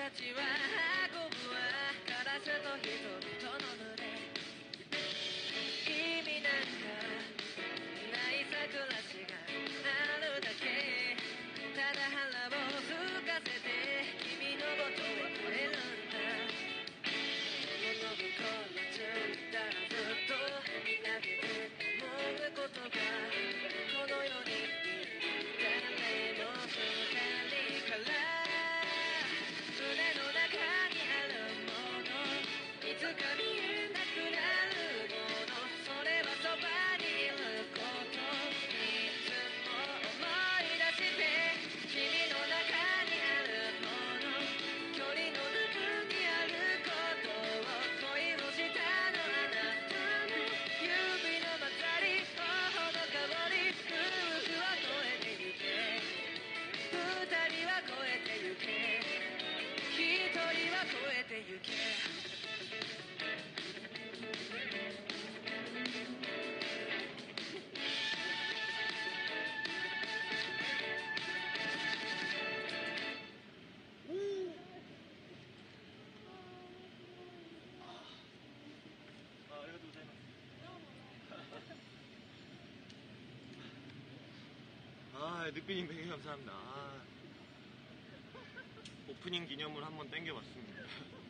たちは運ぶわカラスと人々の群れ意味なんかないさ暮らしがあるだけただ腹を空かせて君の元へ帰るんだ元向こうの中だらずっと見上げて思うことがこの世に誰も二人から胸の中にあるものいつか見えなくなるものそれはそばにいることいつも思い出して君の中にあるもの距離の中にあることを恋をしたのあなたの指の混ざり頬の香り夫婦は越えてゆけ二人は越えてゆけ一人は越えてゆけありがとうございます。늑비님 100개 감사합니다. 오프닝 기념으로 한번 땡겨봤습니다.